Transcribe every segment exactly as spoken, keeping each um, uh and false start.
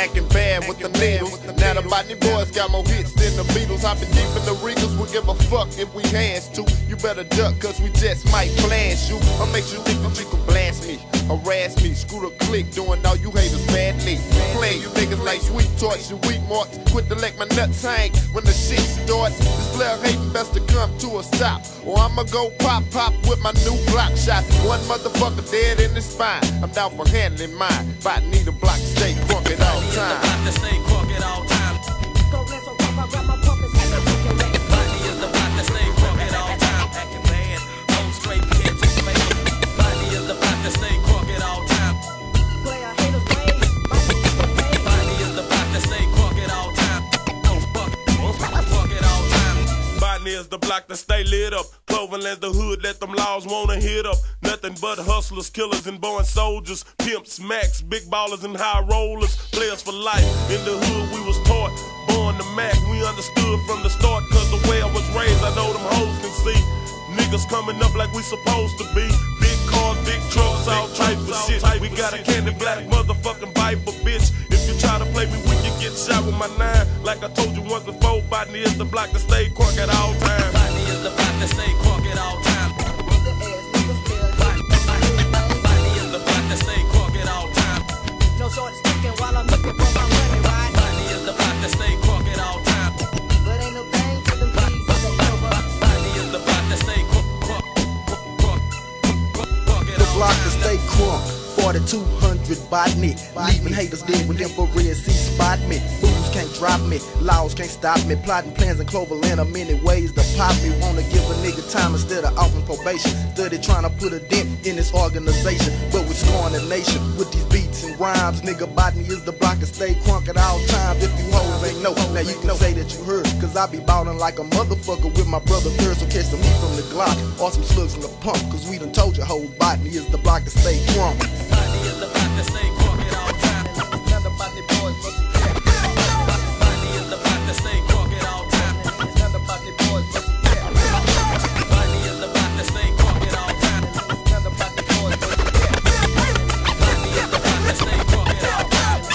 acting bad with the needles. Now the Botany Boys got more hits than the Beatles. Hopping deep in the Regals, we'll give a fuck if we hands to. You better duck, cause we just might blast you. Or make you think that you can blast me, harass me, screw the click, doing all you haters badly. Playing you niggas like sweet torch and weak marks. Quit to let my nuts hang when the shit starts. This player hating best to come to a stop, or I'ma go pop pop with my new block shot. One motherfucker dead in the spine. I'm down for handling mine. Botany the block, stay crunk at all time. Botany is the block to stay crunk at all time. Botany is the block to stay crunk at all time. Acting bad, old straight kids and fake. Botany is the block to stay crunk at all time. Botany is the block to stay crunk at all time. Crunk at all time. Botany is the block to stay lit up. Cloverland's the hood that them laws wanna hit up. Nothing but hustlers, killers, and born soldiers. Pimps, max, big ballers, and high rollers. Players for life. In the hood we was taught. Born to Mac, we understood from the start. Cause the way I was raised, I know them hoes can see. Niggas coming up like we supposed to be. Big cars, big trucks, all type of shit. We got a candy black motherfucking Viper, bitch. If you try to play me, we can get shot with my nine. Like I told you once before, Botany is the block to stay crunk at all times. Botany is the block to stay crunk at all times. Botany is the block to stay crunk at all times. No short sticking while I'm looking for my money, right? Botany is the block to stay crunk at all times. But ain't no thing for them keys to the over. Botany is the block to stay crunk, crunk, crunk, crunk, crunk at The all block to times. stay crunk. forty-two hundred Botany, leaving haters dead with infrared see spot me. Fools can't drop me, laws can't stop me. Plotting plans in Cloverland are many ways to pop me. Wanna give a nigga time instead of offering probation. Study trying to put a dent in this organization, but we're scoring the nation with these beats and rhymes. Nigga, Botany is the block to stay crunk at all times. If you hoes ain't know, now you can say that you heard. Cause I be ballin' like a motherfucker with my brother third. So catch some heat from the Glock or some slugs from the pump. Cause we done told you, hoes, Botany is the block to stay crunk. Botany is the block to stay crunk at all times. Another Botany Boys, but you can't. Botany is the block to stay crunk at all times. Another Botany Boys, but you can't. Botany is the block to stay crunk at all times. Another Botany Boys, but you can't. Botany is the block to stay crunk at all times.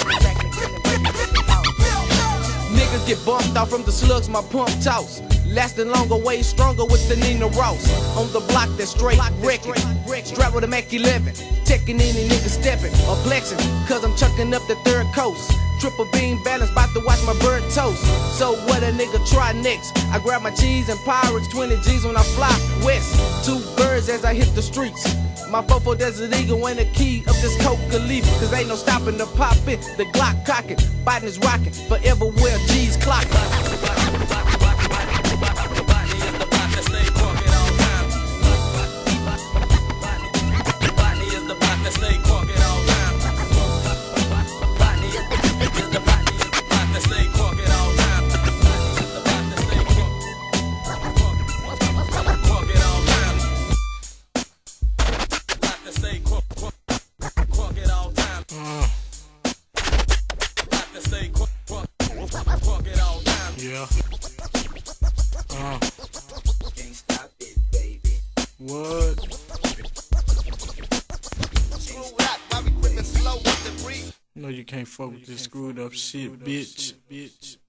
Niggas get bumped off from the slugs my pump toss. Lasting longer, way stronger with the Nina Ross. On the block that's straight wrecking. Strapped with a Mac eleven. Checking any nigga stepping or flexing. Cause I'm chucking up the third coast. Triple beam balance, about to watch my bird toast. So what a nigga try next? I grab my cheese and Pyrex, twenty G's when I fly west. Two birds as I hit the streets. My fofo Desert Eagle and the key of this coca leaf. Cause ain't no stopping the poppin', the Glock cocking. Botany's rocking, forever where G's clocking. Yeah. Uh. Can't stop it, baby. What? No, you can't fuck with this screwed up shit, bitch. Bitch.